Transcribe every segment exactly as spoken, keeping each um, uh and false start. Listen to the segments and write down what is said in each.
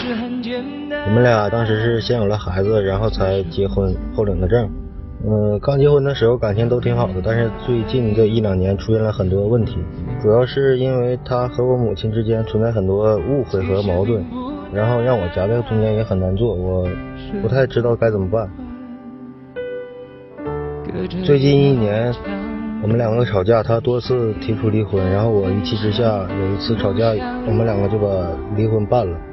我们俩当时是先有了孩子，然后才结婚，后领的证。嗯，刚结婚的时候感情都挺好的，但是最近这一两年出现了很多问题，主要是因为他和我母亲之间存在很多误会和矛盾，然后让我夹在中间也很难做，我不太知道该怎么办。最近一年我们两个吵架，他多次提出离婚，然后我一气之下有一次吵架，我们两个就把离婚办了。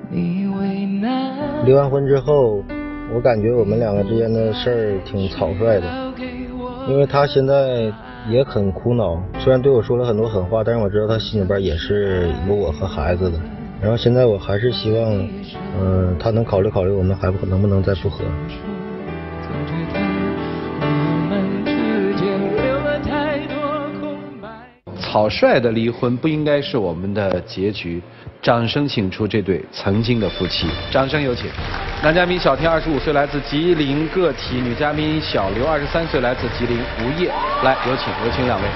离完婚之后，我感觉我们两个之间的事儿挺草率的，因为他现在也很苦恼，虽然对我说了很多狠话，但是我知道他心里边也是有我和孩子的。然后现在我还是希望嗯、呃，他能考虑考虑我们还能不能再复合。 草率的离婚不应该是我们的结局。掌声请出这对曾经的夫妻，掌声有请。男嘉宾小天二十五岁，来自吉林个体；女嘉宾小刘二十三岁，来自吉林无业。来，有请，有请两位。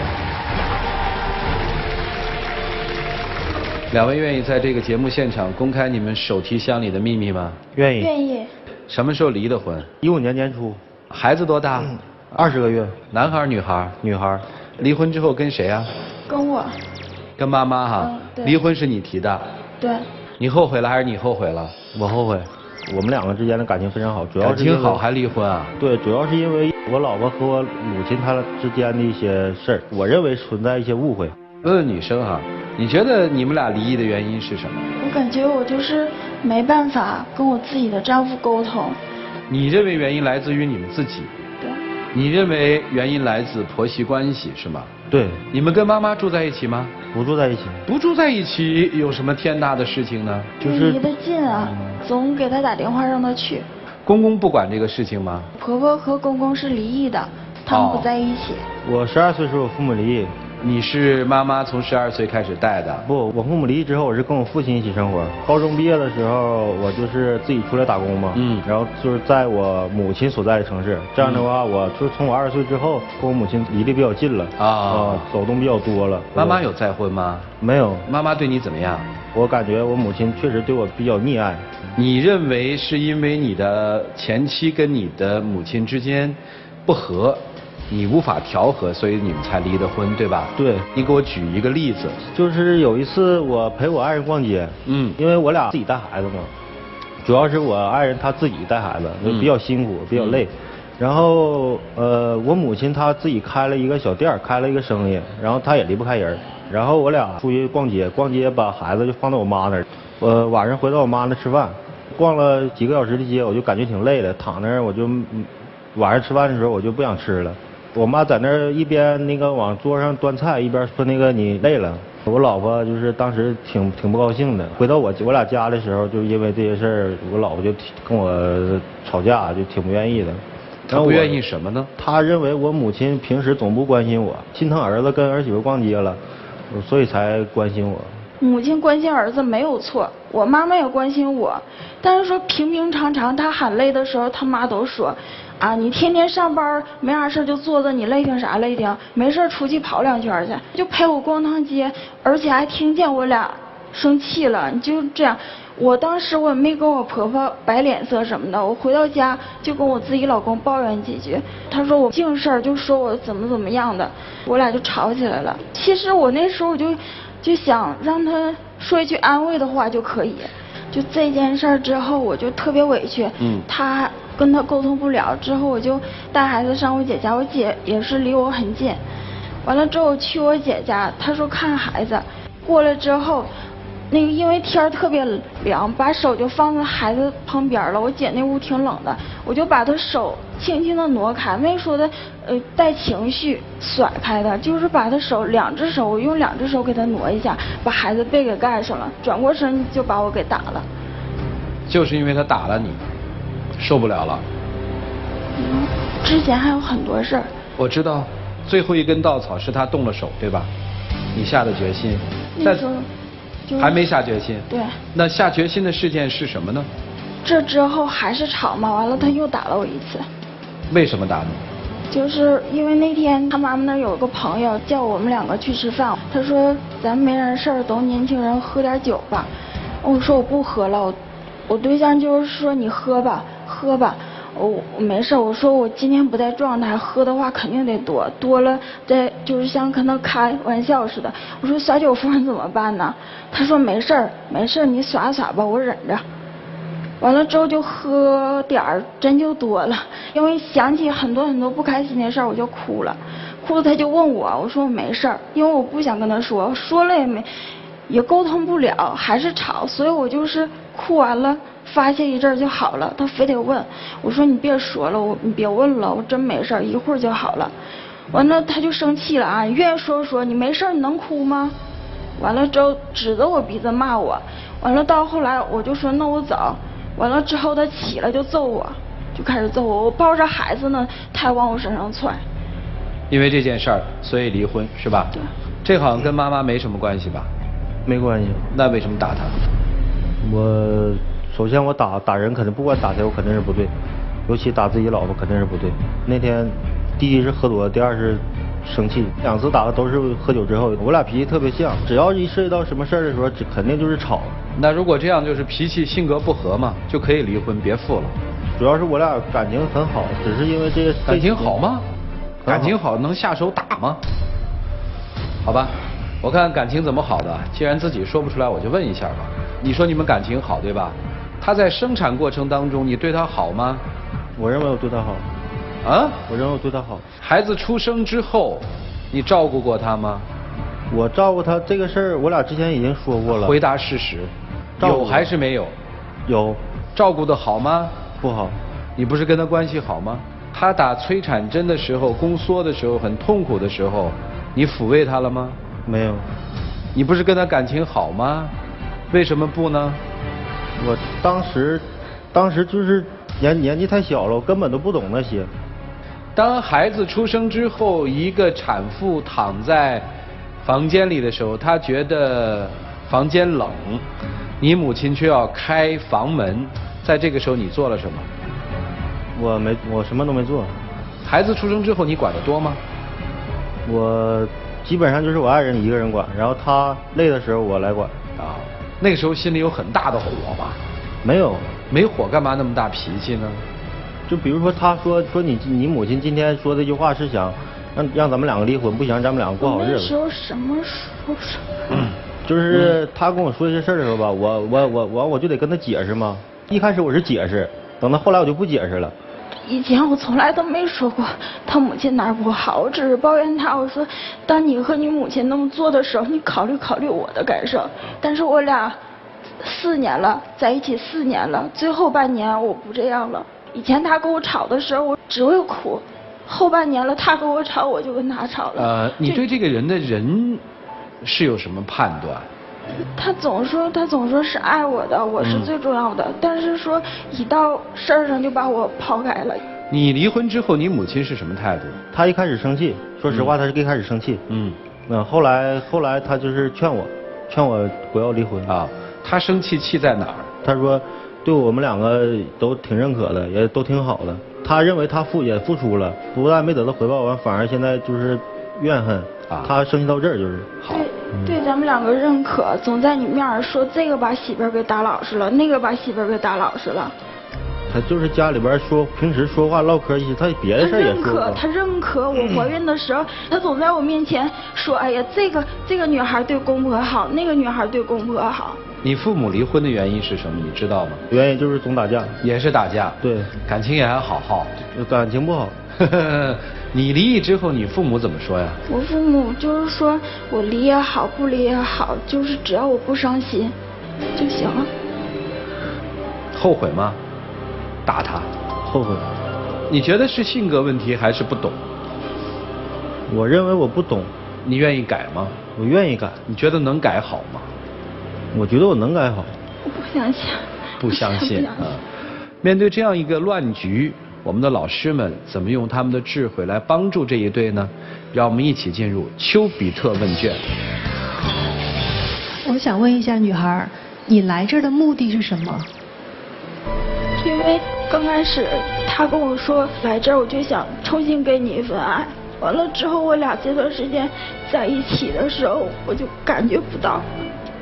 两位愿意在这个节目现场公开你们手提箱里的秘密吗？ 愿意。 愿意。 什么时候离的婚？ 一五年年初。 孩子多大？ 二十个月。 男孩女孩？ 女孩。 离婚之后跟谁啊？ 跟我。 跟妈妈哈。 嗯，对。 离婚是你提的。 对。 你后悔了还是你后悔了？ 我后悔。我们两个之间的感情非常好，主要是感情好还离婚啊？ 对，主要是因为我老婆和我母亲她之间的一些事儿，我认为存在一些误会。 问问女生哈，你觉得你们俩离异的原因是什么？ 我感觉我就是没办法跟我自己的丈夫沟通。 你认为原因来自于你们自己？ 对。 你认为原因来自婆媳关系是吗？ 对。 你们跟妈妈住在一起吗？ 不住在一起。 不住在一起有什么天大的事情呢？ 就是离得近啊，总给他打电话让他去。 公公不管这个事情吗？ 婆婆和公公是离异的，他们不在一起。 哦、我十二岁时候我父母离异。 你是妈妈从十二岁开始带的？ 不，我父母离异之后，我是跟我父亲一起生活。高中毕业的时候，我就是自己出来打工嘛。嗯。然后就是在我母亲所在的城市，这样的话，嗯、我就从我二十岁之后，跟我母亲离得比较近了。啊、呃。走动比较多了。 妈妈有再婚吗？ 没有。 妈妈对你怎么样？ 我感觉我母亲确实对我比较溺爱。 你认为是因为你的前妻跟你的母亲之间不和？你无法调和，所以你们才离的婚，对吧？ 对。 你给我举一个例子。 就是有一次我陪我爱人逛街，嗯，因为我俩自己带孩子嘛，主要是我爱人她自己带孩子，就比较辛苦，嗯、比较累。然后呃，我母亲她自己开了一个小店，开了一个生意，然后她也离不开人。然后我俩出去逛街，逛街把孩子就放到我妈那儿，呃，晚上回到我妈那吃饭，逛了几个小时的街，我就感觉挺累的，躺那儿我就晚上吃饭的时候我就不想吃了。我妈在那儿一边那个往桌上端菜，一边说那个你累了。我老婆就是当时挺挺不高兴的。回到我我俩家的时候，就因为这些事儿，我老婆就跟我吵架，就挺不愿意的。 她不愿意什么呢？ 她认为我母亲平时总不关心我，心疼儿子跟儿媳妇逛街了，所以才关心我。 母亲关心儿子没有错，我妈妈也关心我，但是说平平常常她喊累的时候，她妈都说。啊，你天天上班没啥事就坐着，你累挺啥累挺？没事出去跑两圈去，就陪我逛趟街，而且还听见我俩生气了。你就这样，我当时我也没跟我婆婆摆脸色什么的，我回到家就跟我自己老公抱怨几句，他说我净事儿，就说我怎么怎么样的，我俩就吵起来了。其实我那时候我就就想让他说一句安慰的话就可以。就这件事儿之后，我就特别委屈。嗯。他。跟他沟通不了之后，我就带孩子上我姐家，我姐也是离我很近。完了之后去我姐家，她说看孩子。过来之后，那个因为天儿特别凉，把手就放在孩子旁边了。我姐那屋挺冷的，我就把她手轻轻的挪开，没说的呃带情绪甩开的，就是把她手两只手，我用两只手给她挪一下，把孩子背给盖上了，转过身就把我给打了。 就是因为他打了你。受不了了。 嗯，之前还有很多事儿。 我知道，最后一根稻草是他动了手，对吧？你下的决心。 那时候就还没下决心。 对。 那下决心的事件是什么呢？ 这之后还是吵嘛，完了他又打了我一次。 为什么打你？ 就是因为那天他妈妈那有个朋友叫我们两个去吃饭，他说咱没啥事儿，都年轻人喝点酒吧。我说我不喝了，我我对象就是说你喝吧，喝吧。我我没事，我说我今天不在状态，喝的话肯定得多，多了再就是像跟他开玩笑似的。我说小酒疯怎么办呢？他说没事儿，没事儿，你耍耍吧，我忍着。完了之后就喝点儿，真就多了，因为想起很多很多不开心的事儿，我就哭了，哭了他就问我，我说我没事儿，因为我不想跟他说，说了也没也沟通不了，还是吵，所以我就是哭完了。发泄一阵儿就好了，他非得问，我说你别说了，我你别问了，我真没事儿，一会儿就好了。完了他就生气了啊，你愿意说说，你没事儿你能哭吗？完了之后指着我鼻子骂我，完了到后来我就说那我走，完了之后他起来就揍我，就开始揍我，我抱着孩子呢，他还往我身上踹。 因为这件事儿，所以离婚是吧？ 对。 这好像跟妈妈没什么关系吧？ 没关系。 那为什么打他？ 我。首先我打打人肯定不管打谁我肯定是不对，尤其打自己老婆肯定是不对。那天第一是喝多，第二是生气，两次打的都是喝酒之后。我俩脾气特别像，只要一涉及到什么事儿的时候，肯定就是吵。 那如果这样就是脾气性格不合嘛，就可以离婚别复了。 主要是我俩感情很好，只是因为这感情好吗？感情好能下手打吗？好吧，我看感情怎么好的，既然自己说不出来，我就问一下吧。你说你们感情好对吧？他在生产过程当中，你对他好吗？ 我认为我对他好。 啊？ 我认为我对他好。 孩子出生之后，你照顾过他吗？ 我照顾他这个事儿，我俩之前已经说过了。 回答事实。有还是没有？ 有。 照顾的好吗？ 不好。 你不是跟他关系好吗？他打催产针的时候，宫缩的时候，很痛苦的时候，你抚慰他了吗？ 没有。 你不是跟他感情好吗？为什么不呢？ 我当时，当时就是年年纪太小了，我根本都不懂那些。 当孩子出生之后，一个产妇躺在房间里的时候，她觉得房间冷，你母亲却要开房门，在这个时候你做了什么？ 我没，我什么都没做。 孩子出生之后，你管得多吗？ 我基本上就是我爱人一个人管，然后他累的时候我来管。 啊。那个时候心里有很大的火吧？ 没有， 没火干嘛那么大脾气呢？ 就比如说他说说你你母亲今天说这句话是想让让咱们两个离婚，不想让咱们两个过好日子。 那时候什么时候什么？ 嗯，就是他跟我说这些事儿的时候吧，我我我我我就得跟他解释嘛。一开始我是解释，等到后来我就不解释了。 以前我从来都没说过他母亲哪儿不好，我只是抱怨他，我说当你和你母亲那么做的时候，你考虑考虑我的感受。但是我俩四年了，在一起四年了，最后半年我不这样了。以前他跟我吵的时候，我只会哭，后半年了他跟我吵，我就跟他吵了。 呃，你对这个人的人是有什么判断？ 他总说他总说是爱我的，我是最重要的，嗯、但是说一到事儿上就把我抛开了。 你离婚之后，你母亲是什么态度？ 她一开始生气，说实话，她是一开始生气。嗯。嗯，后来后来她就是劝我，劝我不要离婚啊。她生气气在哪儿？ 她说，对我们两个都挺认可的，也都挺好的。她认为她付也付出了，不但没得到回报，完反而现在就是怨恨。啊，他生气到这儿就是好。对，对咱们两个认可，总在你面儿说这个把媳妇儿给打老实了，那个把媳妇儿给打老实了。 他就是家里边说，平时说话唠嗑一些，他别的事儿也说。 他认可，他认可我怀孕的时候，嗯、他总在我面前说，哎呀，这个这个女孩对公婆好，那个女孩对公婆好。 你父母离婚的原因是什么？你知道吗？ 原因就是总打架。 也是打架。 对。 感情也还好好。 感情不好。 你离异之后，你父母怎么说呀？ 我父母就是说我离也好，不离也好，就是只要我不伤心就行了。 后悔吗？打他？ 后悔。 你觉得是性格问题还是不懂？ 我认为我不懂。 你愿意改吗？ 我愿意改。 你觉得能改好吗？ 我觉得我能改好。 我不相信。 不相信啊！面对这样一个乱局，我们的老师们怎么用他们的智慧来帮助这一对呢？让我们一起进入丘比特问卷。 我想问一下女孩，你来这儿的目的是什么？ 因为刚开始他跟我说来这儿，我就想重新给你一份爱。完了之后，我俩这段时间在一起的时候，我就感觉不到。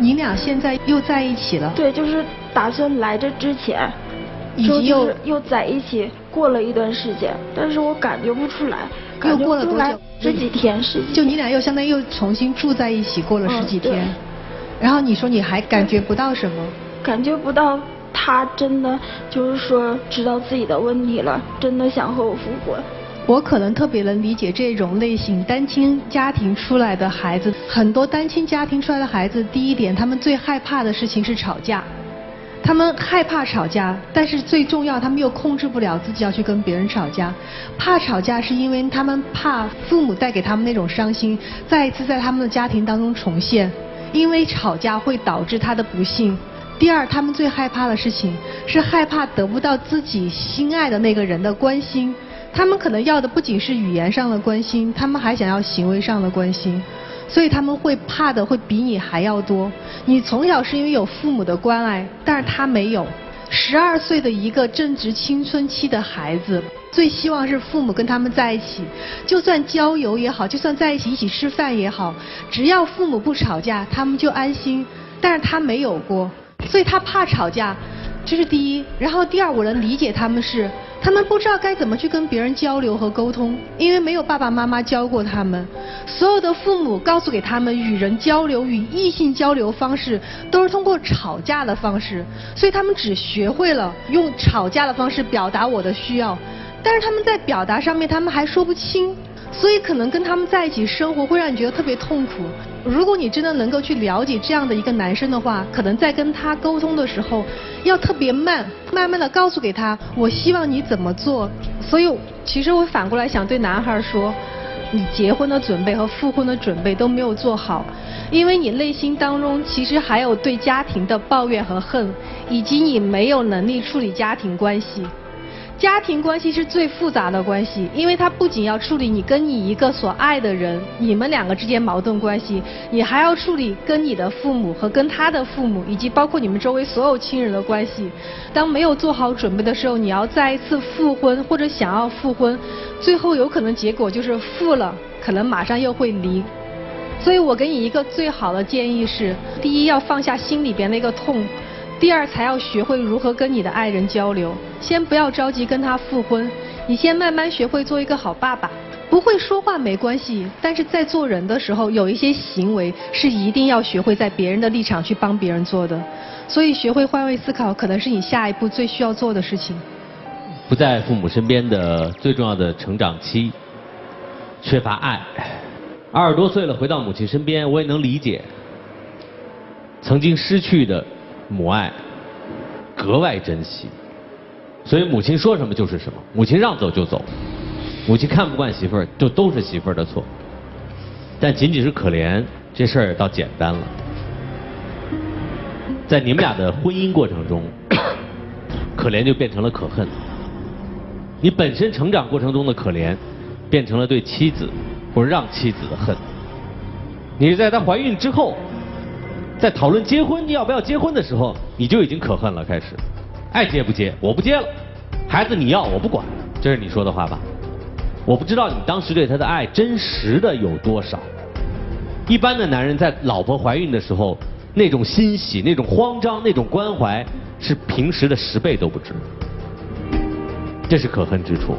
你俩现在又在一起了？ 对，就是打算来这之前， 已经又又在一起过了一段时间，但是我感觉不出来。 又过了多久？ 十几天，十几天。 就你俩又相当于又重新住在一起，过了十几天。嗯、然后你说你还感觉不到什么？ 感觉不到他真的就是说知道自己的问题了，真的想和我复婚。 我可能特别能理解这种类型单亲家庭出来的孩子，很多单亲家庭出来的孩子，第一点他们最害怕的事情是吵架。他们害怕吵架，但是最重要，他们又控制不了自己要去跟别人吵架。怕吵架是因为他们怕父母带给他们那种伤心，再一次在他们的家庭当中重现。因为吵架会导致他的不幸。第二，他们最害怕的事情是害怕得不到自己心爱的那个人的关心。他们可能要的不仅是语言上的关心，他们还想要行为上的关心。所以他们会怕的会比你还要多。你从小是因为有父母的关爱，但是他没有。十二岁的一个正值青春期的孩子，最希望是父母跟他们在一起，就算郊游也好，就算在一起一起吃饭也好，只要父母不吵架，他们就安心。但是他没有过，所以他怕吵架，这是第一。然后第二，我能理解他们是。他们不知道该怎么去跟别人交流和沟通，因为没有爸爸妈妈教过他们。所有的父母告诉给他们与人交流、与异性交流方式都是通过吵架的方式，所以他们只学会了用吵架的方式表达我的需要，但是他们在表达上面他们还说不清，所以可能跟他们在一起生活会让你觉得特别痛苦。如果你真的能够去了解这样的一个男生的话，可能在跟他沟通的时候要特别慢，慢慢的告诉给他我希望你怎么做。所以其实我反过来想对男孩说，你结婚的准备和复婚的准备都没有做好，因为你内心当中其实还有对家庭的抱怨和恨，以及你没有能力处理家庭关系。家庭关系是最复杂的关系，因为它不仅要处理你跟你一个所爱的人，你们两个之间矛盾关系，你还要处理跟你的父母和跟他的父母，以及包括你们周围所有亲人的关系。当没有做好准备的时候，你要再一次复婚或者想要复婚，最后有可能结果就是复了，可能马上又会离。所以我给你一个最好的建议是，第一要放下心里边那个痛，第二才要学会如何跟你的爱人交流。先不要着急跟他复婚，你先慢慢学会做一个好爸爸。不会说话没关系，但是在做人的时候有一些行为是一定要学会在别人的立场去帮别人做的。所以学会换位思考可能是你下一步最需要做的事情。 不在父母身边的最重要的成长期，缺乏爱。二十多岁了回到母亲身边，我也能理解曾经失去的母爱格外珍惜，所以母亲说什么就是什么，母亲让走就走，母亲看不惯媳妇儿就都是媳妇儿的错。但仅仅是可怜这事儿倒简单了。在你们俩的婚姻过程中，可怜就变成了可恨。你本身成长过程中的可怜，变成了对妻子或者让妻子的恨。你是在她怀孕之后，在讨论结婚你要不要结婚的时候，你就已经可恨了，开始爱结不结，我不结了，孩子你要我不管，这是你说的话吧？我不知道你当时对他的爱真实的有多少。一般的男人在老婆怀孕的时候，那种欣喜、那种慌张、那种关怀，是平时的十倍都不止。这是可恨之处。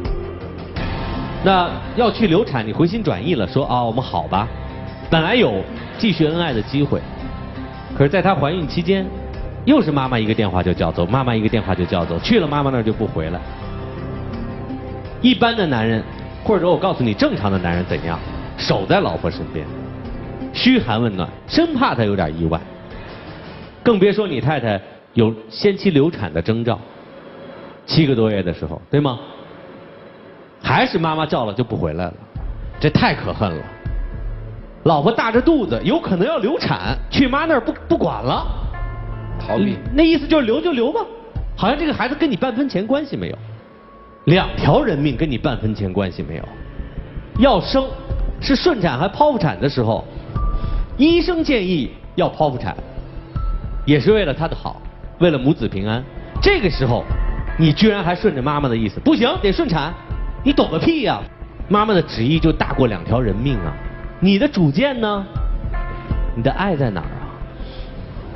那要去流产，你回心转意了，说啊我们好吧，本来有继续恩爱的机会，可是在她怀孕期间，又是妈妈一个电话就叫走，妈妈一个电话就叫走，去了妈妈那儿就不回来。一般的男人，或者我告诉你正常的男人怎样，守在老婆身边，嘘寒问暖，生怕她有点意外。更别说你太太有先期流产的征兆，七个多月的时候，对吗？还是妈妈叫了就不回来了，这太可恨了。老婆大着肚子，有可能要流产，去妈那儿不不管了， 逃避。 那意思就是留就留吧，好像这个孩子跟你半分钱关系没有。两条人命跟你半分钱关系没有。要生是顺产还剖腹产的时候，医生建议要剖腹产，也是为了他的好，为了母子平安。这个时候你居然还顺着妈妈的意思，不行得顺产，你懂个屁呀！妈妈的旨意就大过两条人命啊！你的主见呢？你的爱在哪儿啊？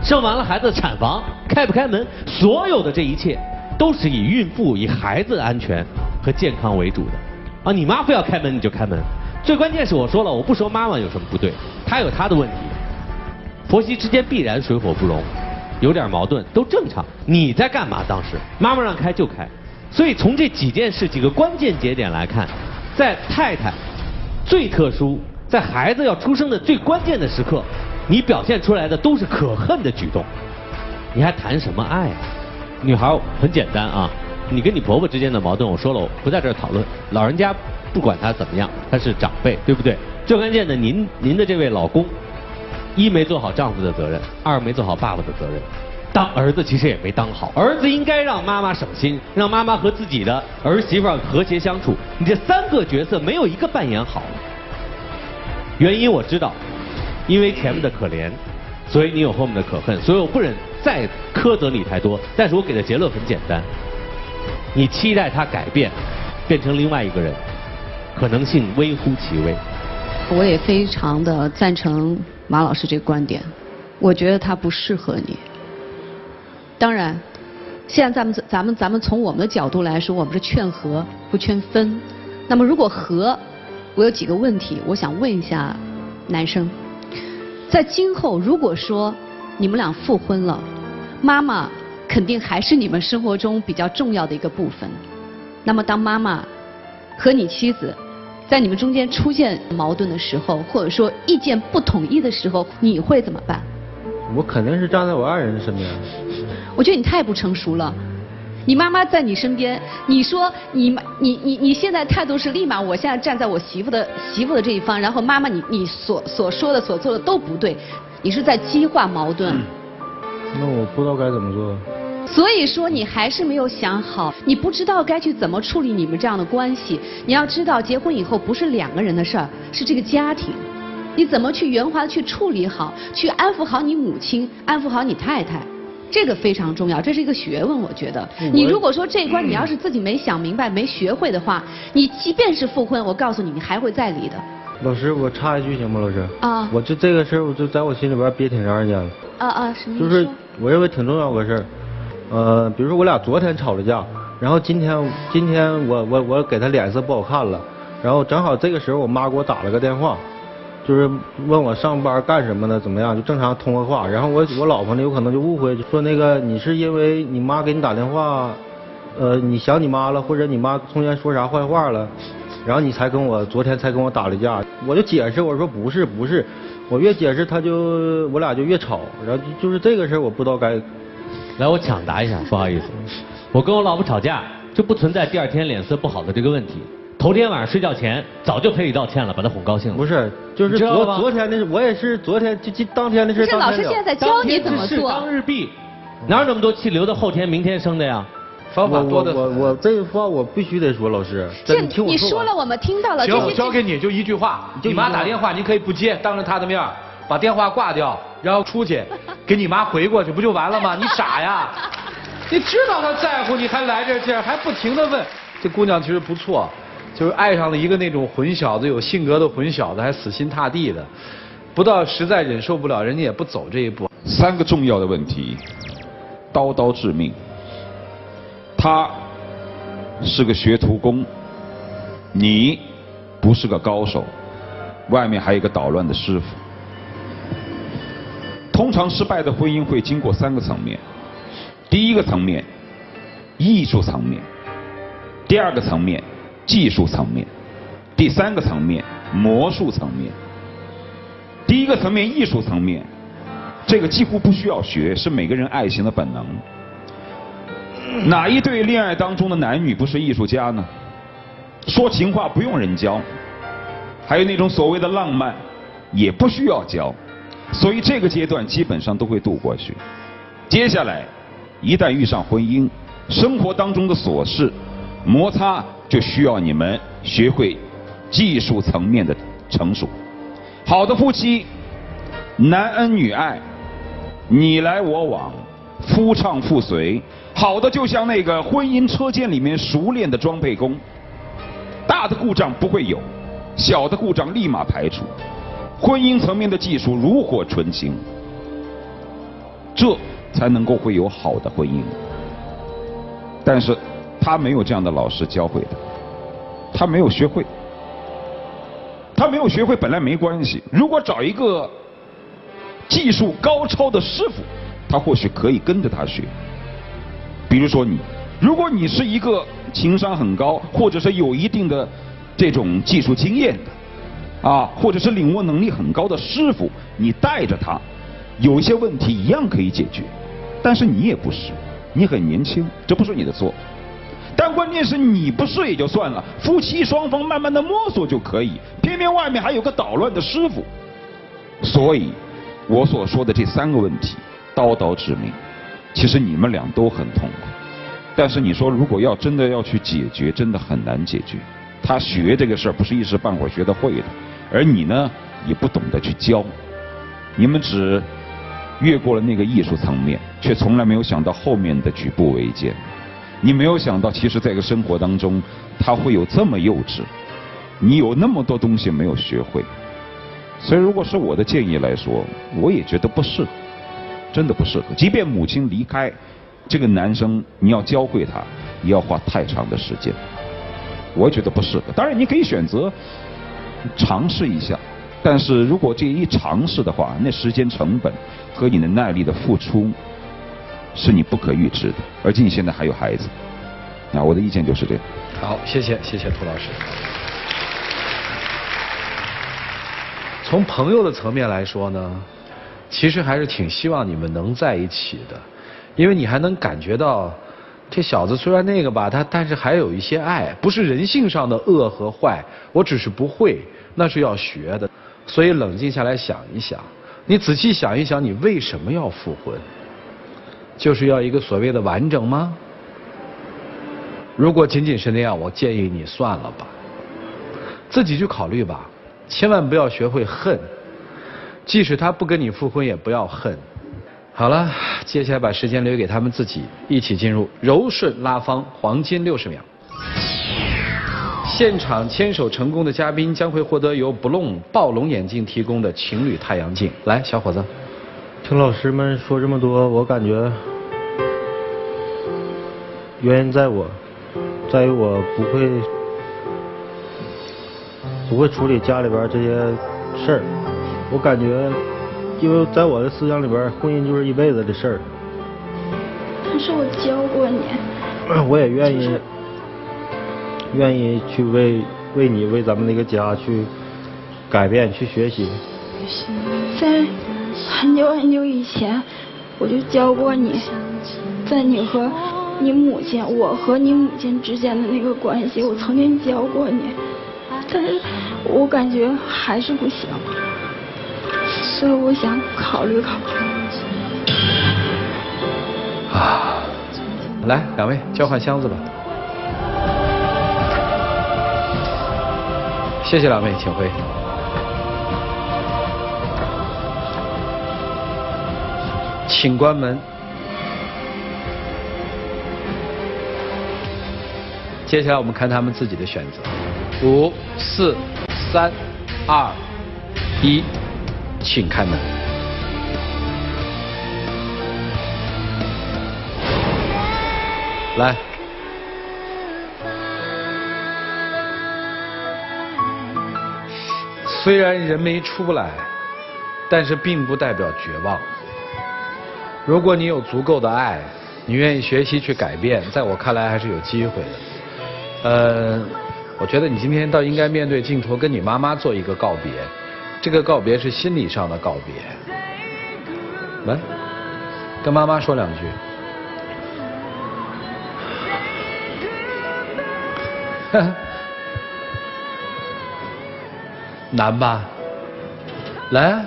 生完了孩子的产房开不开门，所有的这一切都是以孕妇、以孩子的安全和健康为主的。啊，你妈非要开门你就开门。最关键是我说了，我不说妈妈有什么不对，她有她的问题。婆媳之间必然水火不容，有点矛盾都正常。你在干嘛？当时妈妈让开就开。所以从这几件事、几个关键节点来看，在太太最特殊，在孩子要出生的最关键的时刻，你表现出来的都是可恨的举动。你还谈什么爱啊？女孩很简单啊，你跟你婆婆之间的矛盾，我说了，我不在这儿讨论。老人家不管他怎么样，他是长辈，对不对？最关键的，您您的这位老公，一没做好丈夫的责任，二没做好爸爸的责任。当儿子其实也没当好，儿子应该让妈妈省心，让妈妈和自己的儿媳妇和谐相处。你这三个角色没有一个扮演好。原因我知道，因为前面的可怜，所以你有后面的可恨，所以我不忍再苛责你太多。但是我给的结论很简单，你期待他改变，变成另外一个人，可能性微乎其微。 我也非常的赞成马老师这个观点，我觉得他不适合你。当然，现在咱们咱们咱们从我们的角度来说，我们是劝和不劝分。那么如果和，我有几个问题，我想问一下男生，在今后如果说你们俩复婚了，妈妈肯定还是你们生活中比较重要的一个部分。那么当妈妈和你妻子在你们中间出现矛盾的时候，或者说意见不统一的时候，你会怎么办？ 我肯定是站在我爱人身边。 我觉得你太不成熟了。你妈妈在你身边，你说你你你你现在态度是立马，我现在站在我媳妇的媳妇的这一方，然后妈妈你你所所说的所做的都不对，你是在激化矛盾。 那我不知道该怎么做。 所以说你还是没有想好，你不知道该去怎么处理你们这样的关系。你要知道，结婚以后不是两个人的事儿，是这个家庭。你怎么去圆滑的去处理好，去安抚好你母亲，安抚好你太太，这个非常重要，这是一个学问。我觉得，你如果说这一关你要是自己没想明白、没学会的话，你即便是复婚，我告诉你，你还会再离的。 老师，我插一句行吗？老师啊， 我就这个事儿，我就在我心里边憋挺长时间了。 啊啊，什么？ 就是我认为挺重要个事儿。呃，比如说我俩昨天吵了架，然后今天今天我我我给他脸色不好看了，然后正好这个时候我妈给我打了个电话。就是问我上班干什么的，怎么样，就正常通个话。然后我我老婆呢，有可能就误会，就说那个你是因为你妈给你打电话，呃，你想你妈了，或者你妈从前说啥坏话了，然后你才跟我昨天才跟我打了架。我就解释，我说不是不是，我越解释他就我俩就越吵，然后就就是这个事儿我不知道该。 来，我抢答一下，不好意思，我跟我老婆吵架就不存在第二天脸色不好的这个问题。头天晚上睡觉前早就赔礼道歉了，把他哄高兴了。 不是，就是昨昨天的，我也是昨天就就当天的事。 是老师现在在教你怎么做。 当日毕，哪有那么多气留到后天、明天生的呀？ 方法多的。 我我我这话我必须得说，老师。 这你听我说。你说了，我们听到了。 行，我交给你就一句话，你妈打电话，你可以不接，当着她的面把电话挂掉，然后出去给你妈回过去，不就完了吗？你傻呀？你知道她在乎你，还来这劲儿，还不停的问。这姑娘其实不错。就是爱上了一个那种混小子，有性格的混小子，还死心塌地的，不到实在忍受不了，人家也不走这一步。 三个重要的问题，刀刀致命。他是个学徒工，你不是个高手，外面还有一个捣乱的师傅。通常失败的婚姻会经过三个层面，第一个层面，艺术层面；第二个层面。技术层面，第三个层面魔术层面。第一个层面艺术层面，这个几乎不需要学，是每个人爱情的本能。哪一对恋爱当中的男女不是艺术家呢？说情话不用人教，还有那种所谓的浪漫也不需要教，所以这个阶段基本上都会度过去。接下来一旦遇上婚姻，生活当中的琐事摩擦就需要你们学会技术层面的成熟。好的夫妻，男恩女爱，你来我往，夫唱妇随。好的就像那个婚姻车间里面熟练的装配工，大的故障不会有，小的故障立马排除。婚姻层面的技术炉火纯青。 这才能够会有好的婚姻。但是他没有这样的老师教会他，他没有学会，他没有学会本来没关系，如果找一个技术高超的师傅，他或许可以跟着他学。比如说你，如果你是一个情商很高，或者是有一定的这种技术经验的，啊，或者是领悟能力很高的师傅，你带着他，有一些问题一样可以解决。但是你也不是，你很年轻，这不是你的错。但关键是你不是也就算了，夫妻双方慢慢的摸索就可以，偏偏外面还有个捣乱的师傅。所以我所说的这三个问题刀刀致命，其实你们俩都很痛苦。但是你说如果要真的要去解决，真的很难解决。他学这个事儿不是一时半会儿学得会的，而你呢也不懂得去教，你们只越过了那个艺术层面，却从来没有想到后面的举步维艰。你没有想到，其实在这个生活当中，他会有这么幼稚，你有那么多东西没有学会。所以如果是我的建议来说，我也觉得不适合，真的不适合。即便母亲离开，这个男生你要教会他，也要花太长的时间，我觉得不适合。当然你可以选择尝试一下，但是如果这一尝试的话，那时间成本和你的耐力的付出是你不可预知的，而且你现在还有孩子。那我的意见就是这样。 好，谢谢谢谢涂老师。从朋友的层面来说呢，其实还是挺希望你们能在一起的，因为你还能感觉到这小子虽然那个吧，他但是还有一些爱，不是人性上的恶和坏，我只是不会，那是要学的。所以冷静下来想一想，你仔细想一想，你为什么要复婚？就是要一个所谓的完整吗？如果仅仅是那样，我建议你算了吧，自己去考虑吧，千万不要学会恨，即使他不跟你复婚，也不要恨。好了，接下来把时间留给他们自己，一起进入柔顺拉芳黄金六十秒。现场牵手成功的嘉宾将会获得由 Bloom 暴龙眼镜提供的情侣太阳镜。来，小伙子。 听老师们说这么多，我感觉原因在我，在于我不会不会处理家里边这些事儿。我感觉，因为在我的思想里边，婚姻就是一辈子的事儿。 但是我教过你。 我也愿意，愿意去为为你为咱们那个家去改变，去学习。 在很久很久以前，我就教过你，在你和你母亲，我和你母亲之间的那个关系，我曾经教过你，但是我感觉还是不行，所以我想考虑考虑。 啊，来，两位交换箱子吧。谢谢两位，请回。请关门。接下来我们看他们自己的选择。五、四、三、二、一，请开门。来。虽然人没出来，但是并不代表绝望。如果你有足够的爱，你愿意学习去改变，在我看来还是有机会的。呃，我觉得你今天倒应该面对镜头跟你妈妈做一个告别，这个告别是心理上的告别。来，跟妈妈说两句。难吧？来啊，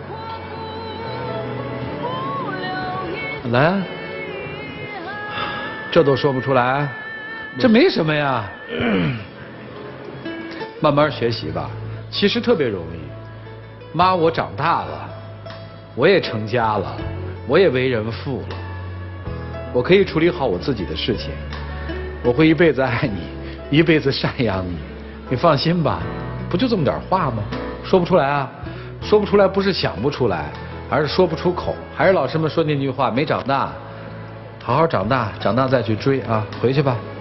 来啊，这都说不出来，这没什么呀。慢慢学习吧，其实特别容易。妈，我长大了，我也成家了，我也为人父了，我可以处理好我自己的事情，我会一辈子爱你，一辈子赡养你，你放心吧。不就这么点话吗？说不出来啊，说不出来不是想不出来， 还是说不出口，还是老师们说那句话，没长大，好好长大，长大再去追啊，回去吧。